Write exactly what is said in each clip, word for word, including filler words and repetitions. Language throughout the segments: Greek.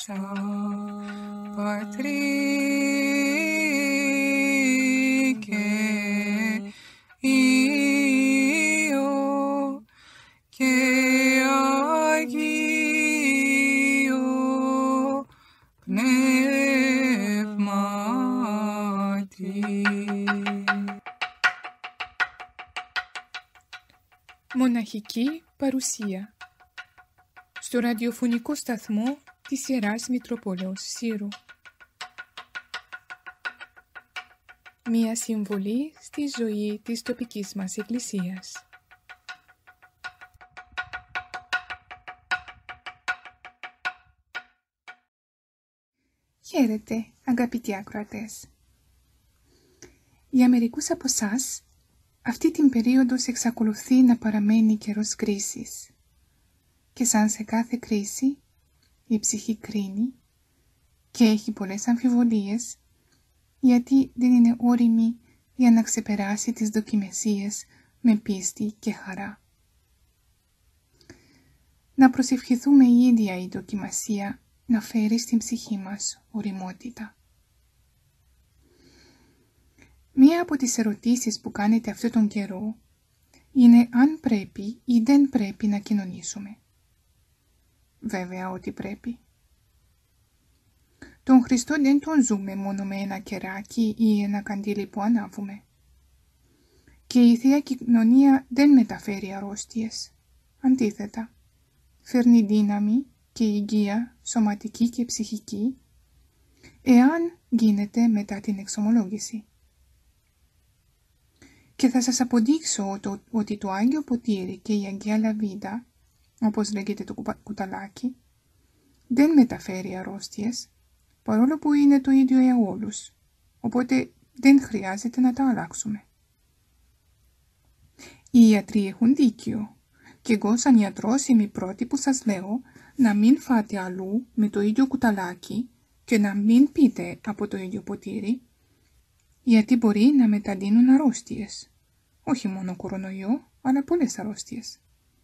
δόξα Πατρί και Υιό και Αγίο Πνεύματι. Μοναχική παρουσία στο ραδιοφωνικό σταθμό της Ιεράς Μητροπόλεως Σύρου. Μία συμβολή στη ζωή της τοπικής μας εκκλησίας. Χαίρετε, αγαπητοί ακροατές. Για μερικούς από εσάς, αυτή την περίοδος εξακολουθεί να παραμένει καιρός κρίσης. Και σαν σε κάθε κρίση, η ψυχή κρίνει και έχει πολλές αμφιβολίες, γιατί δεν είναι όριμη για να ξεπεράσει τις δοκιμασίες με πίστη και χαρά. Να προσευχηθούμε η ίδια η δοκιμασία να φέρει στην ψυχή μας ωριμότητα. Μία από τις ερωτήσεις που κάνετε αυτόν τον καιρό είναι αν πρέπει ή δεν πρέπει να κοινωνήσουμε. Βέβαια ότι πρέπει. Τον Χριστό δεν τον ζούμε μόνο με ένα κεράκι ή ένα καντήλι που ανάβουμε. Και η Θεία Κοινωνία δεν μεταφέρει αρρώστιες. Αντίθετα, φέρνει δύναμη και υγεία σωματική και ψυχική, εάν γίνεται μετά την εξομολόγηση. Και θα σας αποδείξω το, ότι το Άγιο Ποτήρι και η Αγία Λαβίδα, όπως λέγεται το κουταλάκι, δεν μεταφέρει αρρώστιες, παρόλο που είναι το ίδιο για όλους, οπότε δεν χρειάζεται να τα αλλάξουμε. Οι ιατροί έχουν δίκιο, και εγώ σαν ιατρός είμαι η πρώτη που σας λέω να μην φάτε αλλού με το ίδιο κουταλάκι και να μην πείτε από το ίδιο ποτήρι, γιατί μπορεί να μεταδίνουν αρρώστιες, όχι μόνο κορονοϊό, αλλά πολλές αρρώστιες.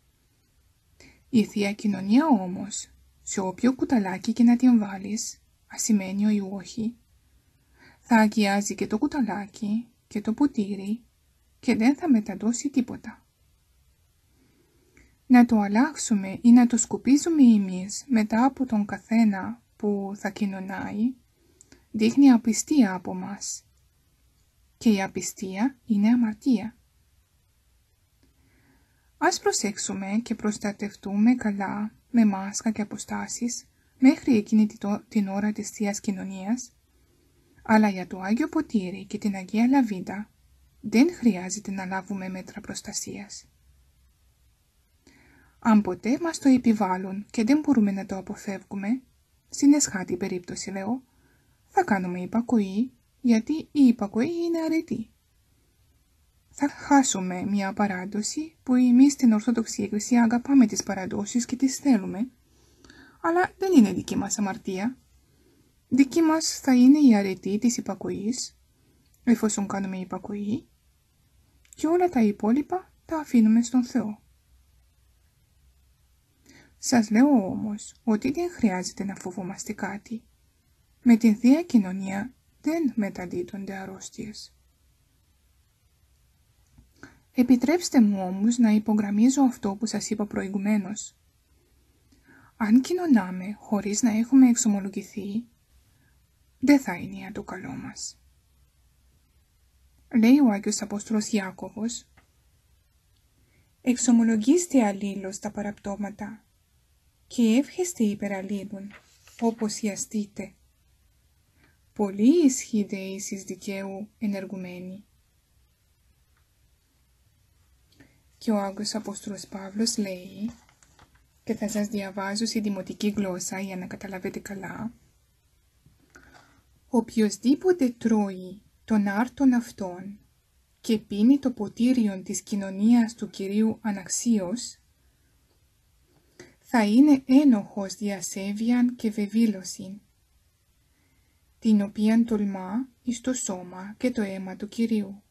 Η Θεία Κοινωνία όμως, σε όποιο κουταλάκι και να την βάλεις, ασημένιο ή όχι, θα αγιάζει και το κουταλάκι και το ποτήρι και δεν θα μεταδώσει τίποτα. Να το αλλάξουμε ή να το σκουπίζουμε εμείς μετά από τον καθένα που θα κοινωνάει, δείχνει απιστία από μας. Και η απιστία είναι αμαρτία. Ας προσέξουμε και προστατευτούμε καλά με μάσκα και αποστάσεις μέχρι εκείνη την ώρα της Θείας Κοινωνίας, αλλά για το Άγιο Ποτήρι και την Αγία Λαβίδα δεν χρειάζεται να λάβουμε μέτρα προστασίας. Αν ποτέ μας το επιβάλλουν και δεν μπορούμε να το αποφεύγουμε, στην εσχάτη περίπτωση λέω, θα κάνουμε υπακοή, γιατί η υπακοή είναι αρετή. Θα χάσουμε μια παράδοση που εμείς στην Ορθόδοξη Εκκλησία αγαπάμε τις παραδόσεις και τις θέλουμε, αλλά δεν είναι δική μας αμαρτία. Δική μας θα είναι η αρετή της υπακοής, εφόσον κάνουμε υπακοή, και όλα τα υπόλοιπα τα αφήνουμε στον Θεό. Σας λέω όμως ότι δεν χρειάζεται να φοβόμαστε κάτι. Με την Θεία Κοινωνία δεν μεταδίδονται αρρώστιες. Επιτρέψτε μου όμως να υπογραμμίζω αυτό που σας είπα προηγουμένως. Αν κοινωνάμε χωρίς να έχουμε εξομολογηθεί, δεν θα είναι για το καλό μας. Λέει ο Άγιος Απόστολος Ιάκωβος, «Εξομολογήστε αλλήλως τα παραπτώματα και εύχεστε υπερ αλλήλων, όπως ιαστείτε. Πολύ ισχύτε εις εις δικαίου ενεργουμένοι». Και ο Άγιος Απόστολος Παύλος λέει, και θα σας διαβάζω στη δημοτική γλώσσα για να καταλάβετε καλά, «Οποιοσδήποτε τρώει τον άρτον αυτόν και πίνει το ποτήριον της κοινωνίας του Κυρίου αναξίως, θα είναι ένοχος διασέβειαν και βεβήλωσιν, την οποίαν τολμά εις το σώμα και το αίμα του Κυρίου.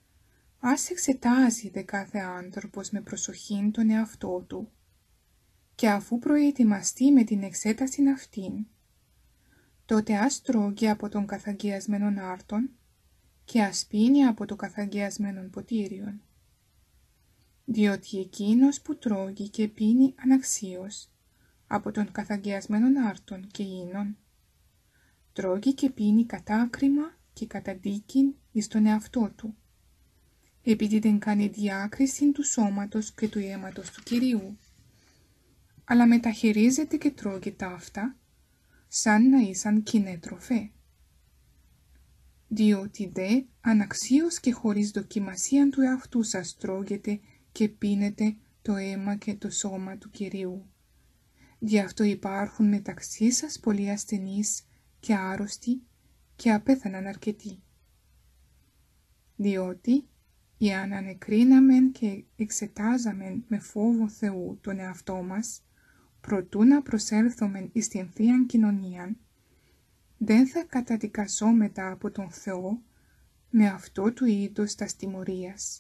Ας εξετάζει δε κάθε άνθρωπος με προσοχήν τον εαυτό του και αφού προετοιμαστεί με την εξέταση αυτήν, τότε ας τρώγει από τον καθαγιασμένον άρτον και ας πίνει από το καθαγιασμένον ποτήριον. Διότι εκείνος που τρώγει και πίνει αναξίως από τον καθαγιασμένον άρτον και ίνον, τρώγει και πίνει κατάκριμα και καταδίκην εις τον εαυτό του, επειδή δεν κάνει διάκριση του σώματος και του αίματος του Κυρίου, αλλά μεταχειρίζεται και τρώγει ταύτα, σαν να ήσαν κοινέ τροφέ. Διότι δε αναξίως και χωρίς δοκιμασία του εαυτού σας τρώγετε και πίνετε το αίμα και το σώμα του Κυρίου. Γι' αυτό υπάρχουν μεταξύ σας πολλοί ασθενείς και άρρωστοι και απέθαναν αρκετοί. Διότι, εάν ανεκρίναμεν και εξετάζαμεν με φόβο Θεού τον εαυτό μας, προτού να προσέλθομεν εις την Θείαν Κοινωνίαν, δεν θα καταδικασόμετα από τον Θεό με αυτό του είδους τας τιμωρίας.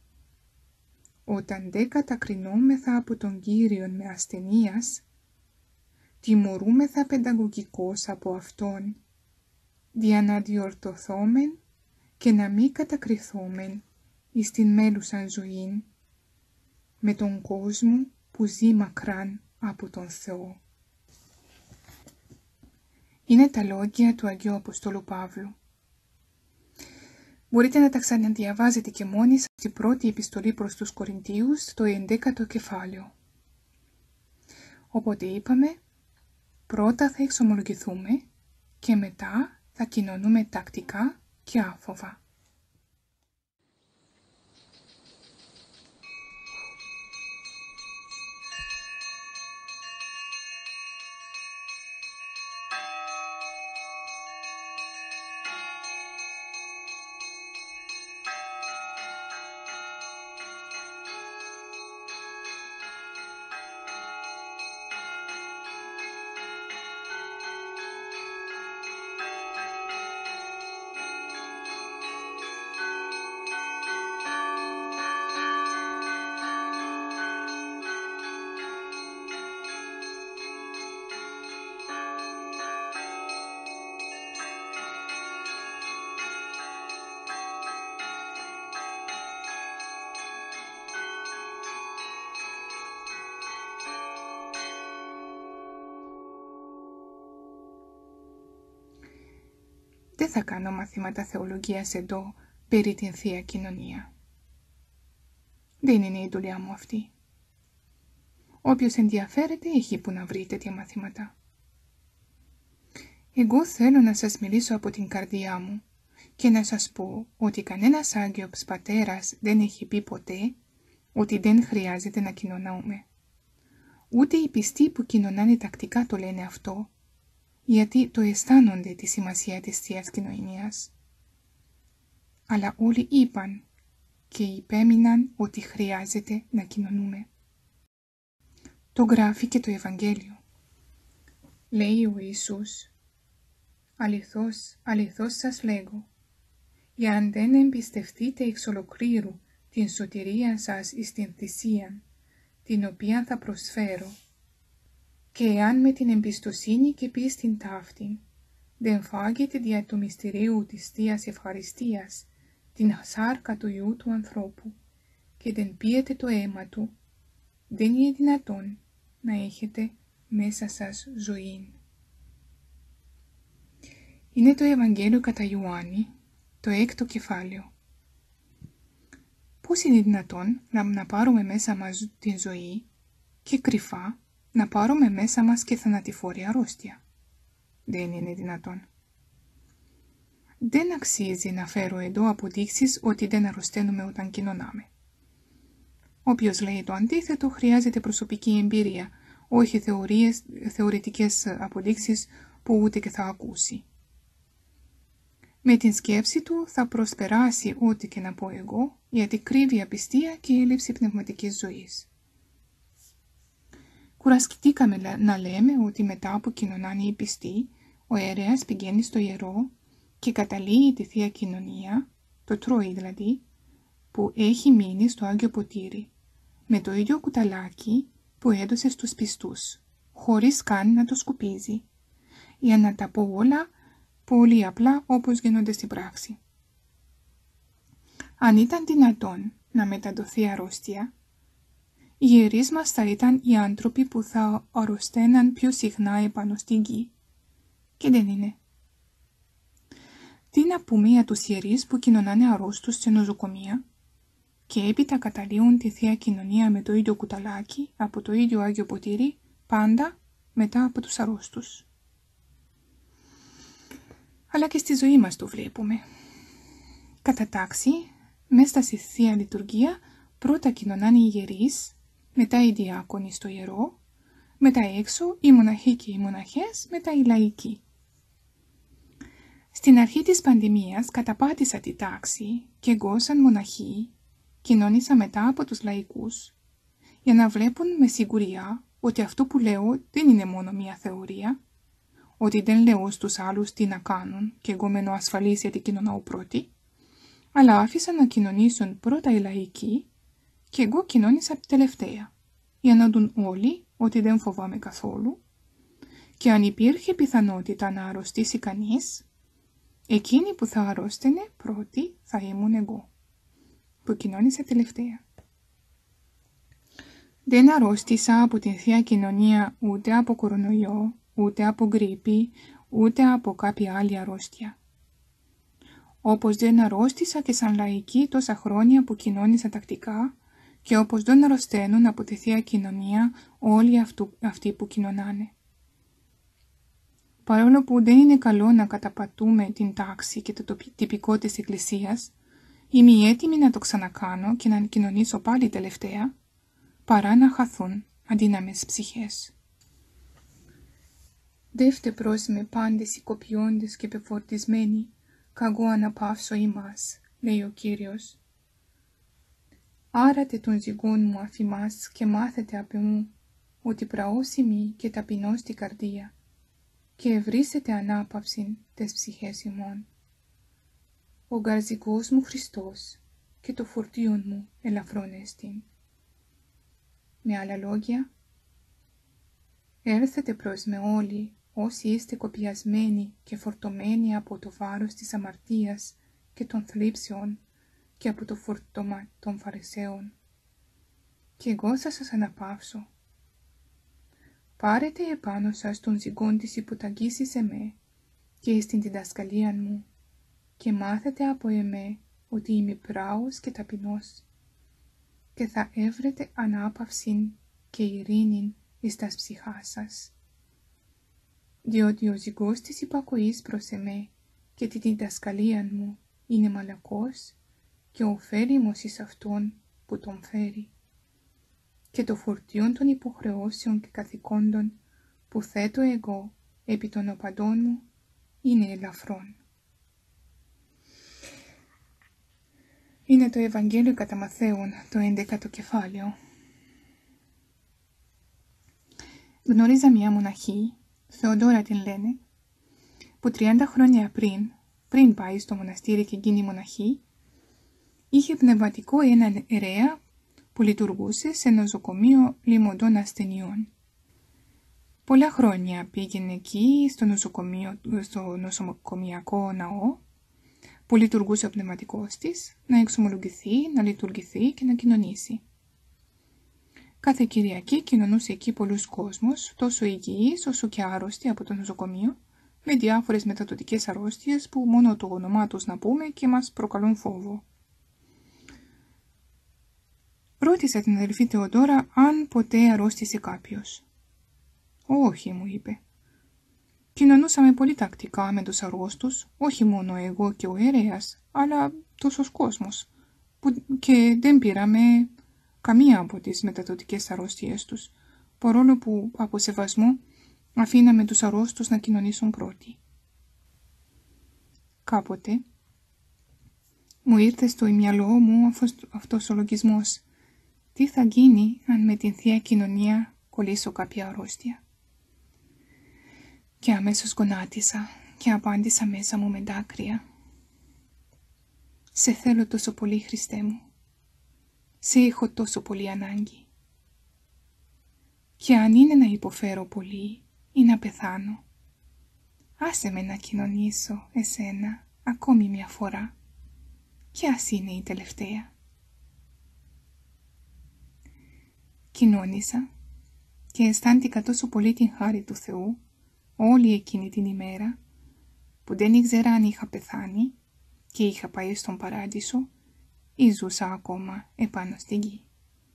Όταν δε κατακρινόμεθα από τον Κύριον με ασθενείας, τιμωρούμεθα παιδαγωγικώς από Αυτόν, δια να διορθωθόμεν και να μη κατακριθόμεν εις την μέλουσαν ζωήν, με τον κόσμο που ζει μακράν από τον Θεό. Είναι τα λόγια του Αγίου Αποστόλου Παύλου. Μπορείτε να τα ξαναδιαβάζετε και μόνοι σας στην πρώτη επιστολή προς τους Κορινθίους, το ενδέκατο κεφάλαιο. Οπότε είπαμε, πρώτα θα εξομολογηθούμε και μετά θα κοινωνούμε τακτικά και άφοβα. Δεν θα κάνω μαθήματα θεολογίας εδώ περί την Θεία Κοινωνία. Δεν είναι η δουλειά μου αυτή. Όποιος ενδιαφέρεται έχει που να βρει τέτοια μαθήματα. Εγώ θέλω να σας μιλήσω από την καρδιά μου και να σας πω ότι κανένας Άγιος Πατέρας δεν έχει πει ποτέ ότι δεν χρειάζεται να κοινωνούμε. Ούτε οι πιστοί που κοινωνάνε τακτικά το λένε αυτό, γιατί το αισθάνονται τη σημασία της Θείας Κοινωνίας. Αλλά όλοι είπαν και υπέμειναν ότι χρειάζεται να κοινωνούμε. Το γράφει και το Ευαγγέλιο. Λέει ο Ιησούς, «Αληθώς, αληθώς σας λέγω, εάν δεν εμπιστευτείτε εξ ολοκλήρου την σωτηρία σας εις την θυσία, την οποία θα προσφέρω, και εάν με την εμπιστοσύνη και πίστην ταύτην δεν φάγετε δια του μυστηρίου της Θείας Ευχαριστίας την σάρκα του Υιού του ανθρώπου και δεν πίετε το αίμα του, δεν είναι δυνατόν να έχετε μέσα σας ζωή». Είναι το Ευαγγέλιο κατά Ιωάννη, το έκτο κεφάλαιο. Πώς είναι δυνατόν να, να πάρουμε μέσα μας την ζωή και κρυφά να πάρουμε μέσα μας και θανατηφόρη αρρώστια? Δεν είναι δυνατόν. Δεν αξίζει να φέρω εδώ αποδείξεις ότι δεν αρρωσταίνουμε όταν κοινωνάμε. Όποιος λέει το αντίθετο χρειάζεται προσωπική εμπειρία, όχι θεωρίες, θεωρητικές αποδείξεις που ούτε και θα ακούσει. Με την σκέψη του θα προσπεράσει ό,τι και να πω εγώ, γιατί κρύβει απιστία και έλλειψη πνευματικής ζωής. Κουραστήκαμε να λέμε ότι μετά που κοινωνάνε οι πιστοί, ο ιερέας πηγαίνει στο ιερό και καταλύει τη Θεία Κοινωνία, το τρώει δηλαδή, που έχει μείνει στο Άγιο Ποτήρι, με το ίδιο κουταλάκι που έδωσε στους πιστούς, χωρίς καν να το σκουπίζει, για να τα πω όλα πολύ απλά όπως γίνονται στην πράξη. Αν ήταν δυνατόν να μεταδοθεί αρρώστια, οι ιερείς μας θα ήταν οι άνθρωποι που θα αρρωσταίναν πιο συχνά επάνω στην γη. Και δεν είναι. Τι να πούμε για τους ιερείς που κοινωνάνε αρρώστους σε νοσοκομεία και έπειτα καταλύουν τη Θεία Κοινωνία με το ίδιο κουταλάκι από το ίδιο Άγιο Ποτήρι πάντα μετά από τους αρρώστους. Αλλά και στη ζωή μας το βλέπουμε. Κατά τάξη, μέσα στη Θεία Λειτουργία πρώτα κοινωνάνε οι ιερείς, μετά οι διάκονοι στο ιερό, μετά έξω οι μοναχοί και οι μοναχές, μετά οι λαϊκοί. Στην αρχή της πανδημίας καταπάτησα τη τάξη και εγώ σαν μοναχή κοινώνησα μετά από τους λαϊκούς για να βλέπουν με σιγουριά ότι αυτό που λέω δεν είναι μόνο μια θεωρία, ότι δεν λέω στους άλλους τι να κάνουν και εγώ μένω ασφαλής γιατί κοινωνάω πρώτη, αλλά άφησα να κοινωνήσουν πρώτα οι λαϊκοί και εγώ κοινώνησα τελευταία, για να δουν όλοι ότι δεν φοβάμαι καθόλου και αν υπήρχε πιθανότητα να αρρωστήσει κανείς, εκείνη που θα αρρώστενε πρώτη θα ήμουν εγώ, που κοινώνησα τελευταία. Δεν αρρώστησα από την Θεία Κοινωνία ούτε από κορονοϊό, ούτε από γρίπη, ούτε από κάποια άλλη αρρώστια. Όπως δεν αρρώστησα και σαν λαϊκή τόσα χρόνια που κοινώνησα τακτικά και όπως δεν αρρωσταίνουν από τη Θεία Κοινωνία όλοι αυτού, αυτοί που κοινωνάνε. Παρόλο που δεν είναι καλό να καταπατούμε την τάξη και το τυπικό της Εκκλησίας, είμαι έτοιμη να το ξανακάνω και να κοινωνήσω πάλι τελευταία, παρά να χαθούν αδύναμες ψυχές. Δεύτε προς με πάντες οικοποιώντες και πεφορτισμένοι, καγώ αναπαύσω ημάς, λέει ο Κύριος. Άρατε τον ζυγόν μου αφημάς και μάθετε απ' μου, ότι πραώσιμη και ταπεινώ στη καρδία, και ευρύσετε ανάπαυσιν τες ψυχές ημών. Ο γαρζικός μου Χριστός και το φορτίον μου ελαφρόν εστίν. Με άλλα λόγια, έρθετε προς με όλοι όσοι είστε κοπιασμένοι και φορτωμένοι από το βάρος της αμαρτίας και των θλίψεων και από το φορτώμα των Φαρισαίων. Και εγώ θα σας αναπαύσω. Πάρετε επάνω σας τον ζυγόν της υποταγής σε με και στην διδασκαλία μου και μάθετε από εμέ ότι είμαι πράος και ταπεινός και θα έβρετε ανάπαυσιν και ειρήνην εις τας ψυχάς σας. Διότι ο ζυγός της υπακοής προς εμέ και τη διδασκαλία μου είναι μαλακός και ωφέλιμος εις αυτόν που τον φέρει και το φορτίον των υποχρεώσεων και καθηκόντων που θέτω εγώ επί των οπαδών μου είναι ελαφρόν. Είναι το Ευαγγέλιο κατά Μαθαίον, το έντεκατο κεφάλαιο. Γνώριζα μια μοναχή, Θεοδόρα την λένε, που τριάντα χρόνια πριν, πριν πάει στο μοναστήρι και γίνει μοναχή, είχε πνευματικό έναν ιερέα που λειτουργούσε σε νοσοκομείο λιμωδών ασθενειών. Πολλά χρόνια πήγαινε εκεί στο, νοσοκομείο, στο νοσοκομιακό ναό που λειτουργούσε ο πνευματικός της, να εξομολογηθεί, να λειτουργηθεί και να κοινωνήσει. Κάθε Κυριακή κοινωνούσε εκεί πολλούς κόσμος, τόσο υγιείς όσο και άρρωστοι από το νοσοκομείο, με διάφορες μεταδοτικές αρρώστιες που μόνο το όνομά τους να πούμε και μας προκαλούν φόβο. Ρώτησα την αδελφή Θεοδόρα αν ποτέ αρρώστησε κάποιος. «Όχι», μου είπε. Κοινωνούσαμε πολύ τακτικά με τους αρρώστους, όχι μόνο εγώ και ο ιερέας, αλλά τόσος κόσμος, που και δεν πήραμε καμία από τις μεταδοτικές αρρώστιες τους, παρόλο που από σεβασμό αφήναμε τους αρρώστους να κοινωνήσουν πρώτοι. Κάποτε μου ήρθε στο μυαλό μου αυτός ο λογισμός. Τι θα γίνει αν με την Θεία Κοινωνία κολλήσω κάποια αρρώστια? Και αμέσως γονάτισα και απάντησα μέσα μου με δάκρυα. Σε θέλω τόσο πολύ, Χριστέ μου. Σε έχω τόσο πολύ ανάγκη. Και αν είναι να υποφέρω πολύ ή να πεθάνω, άσε με να κοινωνήσω εσένα ακόμη μια φορά, και ας είναι η τελευταία. Κοινώνησα και αισθάνθηκα τόσο πολύ την χάρη του Θεού όλη εκείνη την ημέρα, που δεν ήξερα αν είχα πεθάνει και είχα πάει στον παράδεισο ή ζούσα ακόμα επάνω στη γη.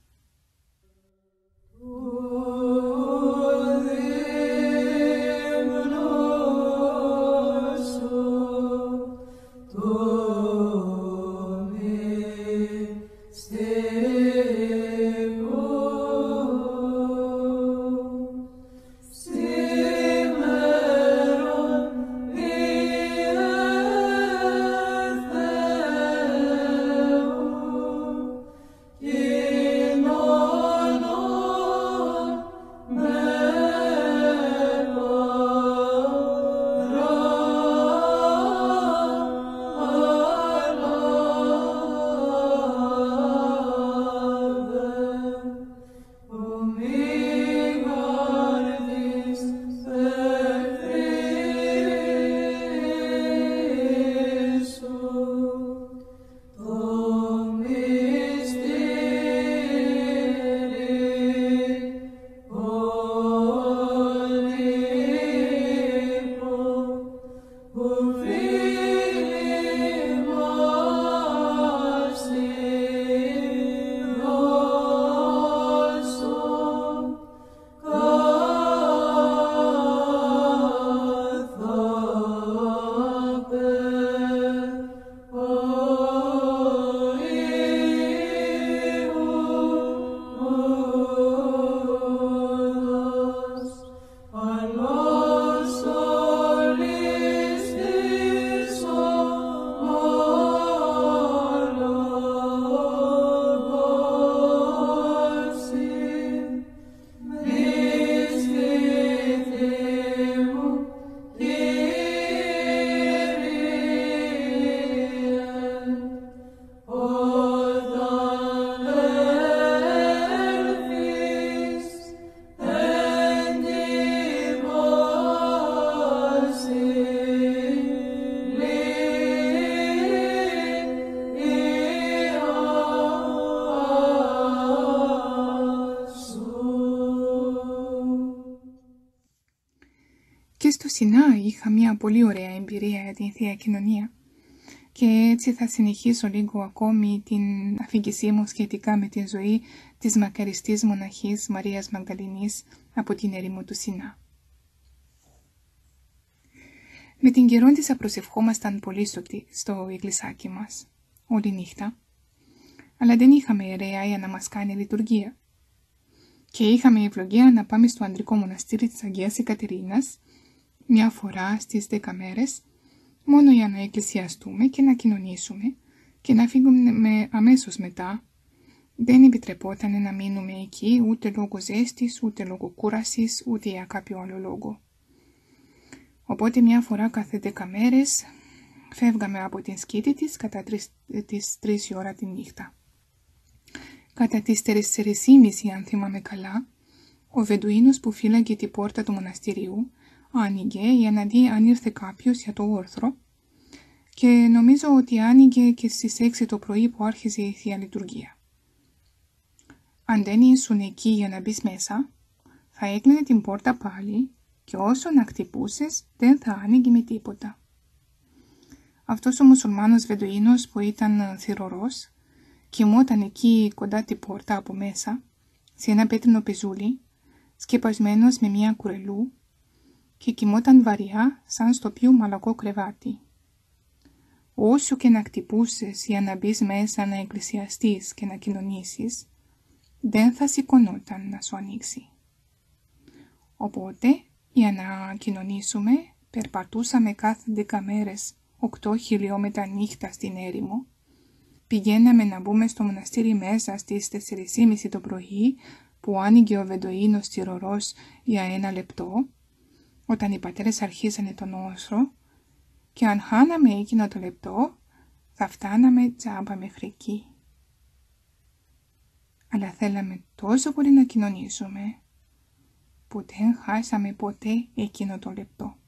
Και στο Σινά είχα μια πολύ ωραία εμπειρία για την Θεία Κοινωνία και έτσι θα συνεχίσω λίγο ακόμη την αφήγησή μου σχετικά με τη ζωή της μακαριστής μοναχής Μαρίας Μαγδαληνής από την έρημο του Σινά. Με την Γερόντισσα προσευχόμασταν πολύ στο, στο εκκλησάκι μας, όλη νύχτα, αλλά δεν είχαμε ιερέα για να μας κάνει λειτουργία. Και είχαμε ευλογία να πάμε στο ανδρικό μοναστήρι της Αγίας Εκατερίνας μια φορά στις δέκα μέρες, μόνο για να εκκλησιαστούμε και να κοινωνήσουμε και να φύγουμε αμέσως μετά. Δεν επιτρεπόταν να μείνουμε εκεί ούτε λόγω ζέστης, ούτε λόγω κούρασης, ούτε για κάποιο άλλο λόγο. Οπότε μια φορά κάθε δέκα μέρες φεύγαμε από την σκήτη της κατά τις τρεις η ώρα τη νύχτα. Κατά τις τέσσερις και μισή, αν θυμάμαι καλά, ο Βεντουίνος που φύλαγε την πόρτα του μοναστηρίου άνοιγε για να δει αν ήρθε κάποιος για το όρθρο και νομίζω ότι άνοιγε και στις έξι το πρωί που άρχιζε η Θεία Λειτουργία. Αν δεν ήσουν εκεί για να μπεις μέσα, θα έκλεινε την πόρτα πάλι και όσο να χτυπούσες δεν θα άνοιγε με τίποτα. Αυτός ο μουσουλμάνος Βεντουίνος που ήταν θυρωρός κοιμόταν εκεί κοντά την πόρτα από μέσα, σε ένα πέτρινο πεζούλι, σκεπασμένος με μια κουρελού και κοιμόταν βαριά σαν στο πιο μαλακό κρεβάτι. Όσο και να χτυπούσες για να μπεις μέσα να εκκλησιαστείς και να κοινωνήσεις, δεν θα σηκωνόταν να σου ανοίξει. Οπότε, για να κοινωνήσουμε, περπατούσαμε κάθε δέκα μέρες οκτώ χιλιόμετρα νύχτα στην έρημο, πηγαίναμε να μπούμε στο μοναστήρι μέσα στις τέσσερις και μισή το πρωί που άνοιγε ο Βεντοίνος θυρωρός για ένα λεπτό, όταν οι πατέρες αρχίσανε τον όρθρο, και αν χάναμε εκείνο το λεπτό, θα φτάναμε τζάμπα μέχρι εκεί. Αλλά θέλαμε τόσο πολύ να κοινωνήσουμε, που δεν χάσαμε ποτέ εκείνο το λεπτό.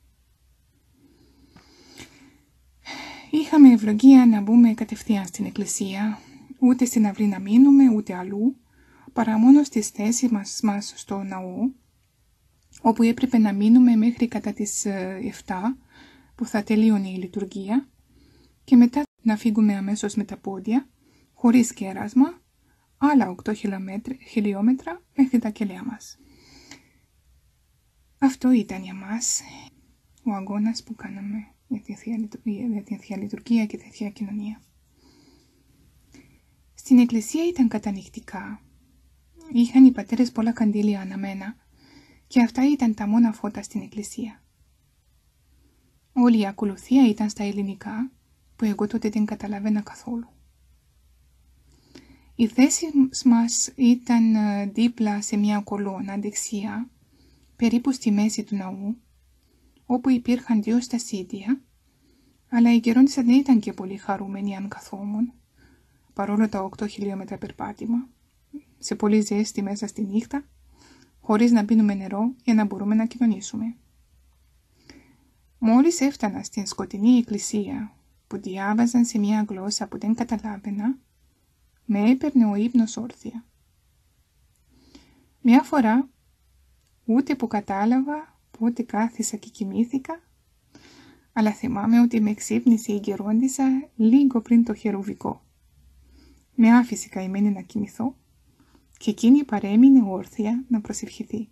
Είχαμε ευλογία να μπούμε κατευθείαν στην εκκλησία, ούτε στην αυλή να μείνουμε, ούτε αλλού, παρά μόνο στις θέσεις μας, μας στο ναό, όπου έπρεπε να μείνουμε μέχρι κατά τις εφτά, που θα τελείωνε η λειτουργία, και μετά να φύγουμε αμέσως με τα πόδια, χωρίς κέρασμα, άλλα οκτώ χιλιόμετρα μέχρι τα κελιά μας. Αυτό ήταν για μας ο αγώνας που κάναμε για την Θεία Λειτουργία, για την Θεία Λειτουργία και τη Θεία Κοινωνία. Στην εκκλησία ήταν κατανοητικά. Είχαν οι πατέρες πολλά καντήλια αναμένα και αυτά ήταν τα μόνα φώτα στην εκκλησία. Όλη η ακολουθία ήταν στα ελληνικά, που εγώ τότε δεν καταλαβαίνα καθόλου. Η θέση μας ήταν δίπλα σε μια κολόνα δεξιά, περίπου στη μέση του ναού, όπου υπήρχαν δύο στασίδια, αλλά η γερόντισσα δεν ήταν και πολύ χαρούμενη αν καθόμουν, παρόλο τα οκτώ χιλιόμετρα περπάτημα, σε πολύ ζέστη μέσα στη νύχτα, χωρίς να πίνουμε νερό για να μπορούμε να κοινωνήσουμε. Μόλις έφτανα στην σκοτεινή εκκλησία, που διάβαζαν σε μια γλώσσα που δεν καταλάβαινα, με έπαιρνε ο ύπνος όρθια. Μια φορά, ούτε που κατάλαβα πότε κάθισα και κοιμήθηκα, αλλά θυμάμαι ότι με ξύπνησε η γερόντισσα λίγο πριν το χερουβικό. Με άφησε καημένη να κοιμηθώ και εκείνη παρέμεινε όρθια να προσευχηθεί.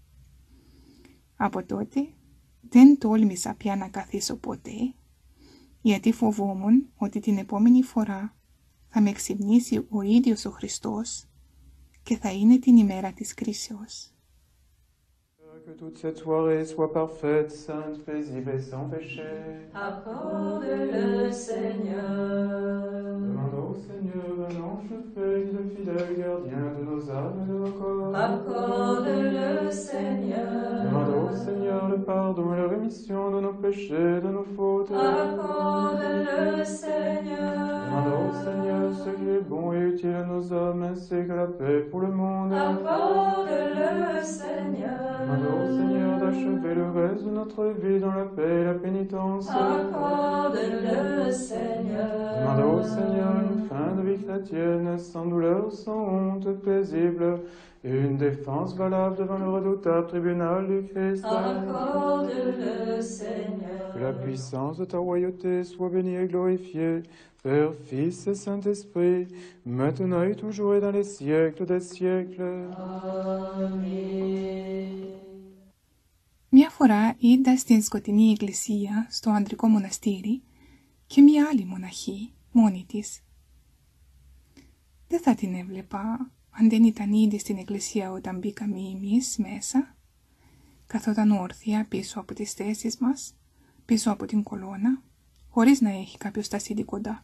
Από τότε δεν τόλμησα πια να καθίσω ποτέ, γιατί φοβόμουν ότι την επόμενη φορά θα με ξυπνήσει ο ίδιος ο Χριστός και θα είναι την ημέρα της κρίσεως. Que toute cette soirée soit parfaite, sainte, paisible et sans péché. Accorde-le, Seigneur. Demandons au Seigneur un ange fidèle, le fidèle gardien de nos âmes et de nos corps. Accorde-le, Seigneur. Demandons au Seigneur le pardon et la rémission de nos péchés, de nos fautes. Accorde-le, Seigneur. Demandons au Seigneur ce qui est bon et utile à nos hommes, ainsi que la paix pour le monde. Accorde-le, Seigneur. Demandons au Seigneur d'achever le reste de notre vie dans la paix et la pénitence. Accorde-le, Seigneur. Demandons au Seigneur une fin de vie chrétienne, sans douleur, sans honte, paisible, et une défense valable devant le redoutable tribunal du Christ. Accorde-le, Seigneur. Que la puissance de ta royauté soit bénie et glorifiée, Père, Fils et Saint-Esprit, maintenant et toujours et dans les siècles des siècles. Amen. Μια φορά είδα στην σκοτεινή εκκλησία, στο ανδρικό μοναστήρι, και μια άλλη μοναχή, μόνη της. Δεν θα την έβλεπα αν δεν ήταν ήδη στην εκκλησία όταν μπήκαμε εμείς μέσα, καθόταν όρθια πίσω από τις θέσεις μας, πίσω από την κολόνα, χωρίς να έχει κάποιο στασίδι κοντά.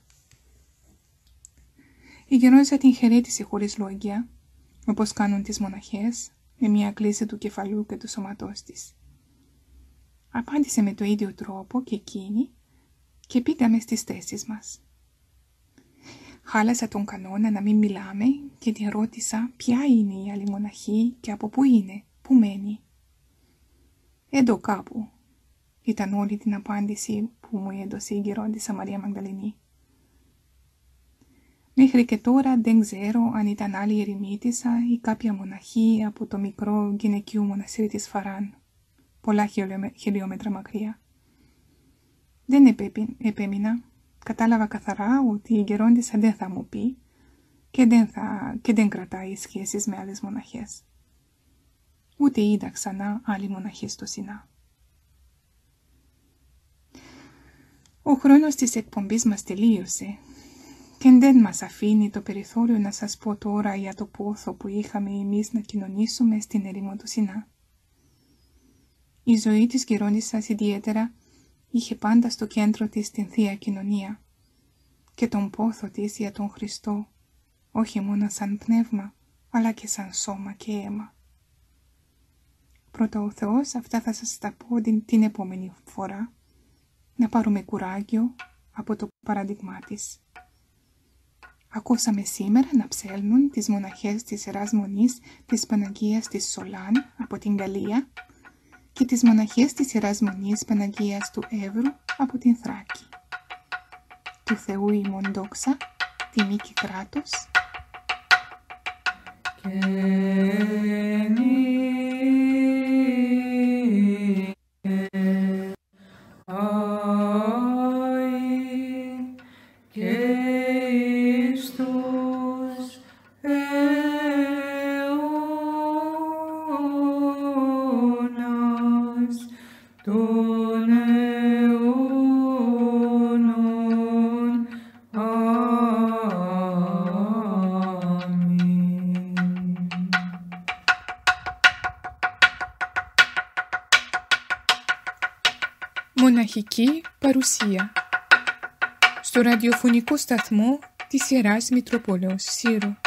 Η γερόντισσα την χαιρέτησε χωρίς λόγια, όπως κάνουν τις μοναχές, με μια κλίση του κεφαλού και του σώματός της. Απάντησε με το ίδιο τρόπο και εκείνη και πήγαμε στις θέσεις μας. Χάλασα τον κανόνα να μην μιλάμε και την ρώτησα ποια είναι η άλλη μοναχή και από πού είναι, πού μένει. «Εδώ κάπου», ήταν όλη την απάντηση που μου έδωσε η γερόντισσα Μαρία Μαγδαληνή. Μέχρι και τώρα δεν ξέρω αν ήταν άλλη ερημίτισσα ή κάποια μοναχή από το μικρό γυναικείο μοναστήρι της Φαράν, πολλά χιλιόμετρα μακριά. Δεν επέμεινα, κατάλαβα καθαρά ότι η γερόντισσα δεν θα μου πει και δεν, θα, και δεν κρατάει σχέσεις με άλλες μοναχές. Ούτε είδα ξανά άλλη μοναχή στο Σινά. Ο χρόνος της εκπομπής μας τελείωσε και δεν μας αφήνει το περιθώριο να σας πω τώρα για το πόθο που είχαμε εμείς να κοινωνήσουμε στην ερήμο του Σινά. Η ζωή της γερόντισσας ιδιαίτερα είχε πάντα στο κέντρο της την Θεία Κοινωνία και τον πόθο της για τον Χριστό, όχι μόνο σαν πνεύμα, αλλά και σαν σώμα και αίμα. Πρώτα ο Θεός, αυτά θα σας τα πω την, την επόμενη φορά, να πάρουμε κουράγιο από το παράδειγμά της. Ακούσαμε σήμερα να ψέλνουν τις μοναχές της Ιεράς Μονής της Παναγίας της Σολάν από την Γαλλία και τις μοναχές της Ιεράς Μονής Παναγίας του Εύρου από την Θράκη. Του Θεού ημών δόξα, τιμή και κράτος. Μοναχική παρουσία στο ραδιοφωνικό σταθμό της Ιεράς Μητροπόλεως Σύρου.